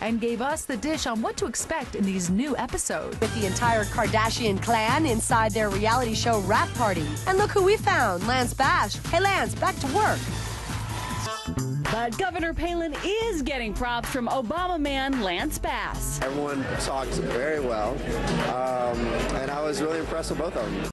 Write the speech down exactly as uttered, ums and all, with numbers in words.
and gave us the dish on what to expect in these new episodes. With the entire Kardashian clan inside their reality show wrap party. And look who we found, Lance Bass. Hey Lance, back to work. But Governor Palin is getting props from Obama man Lance Bass. Everyone talked very well, um, and I was really impressed with both of them.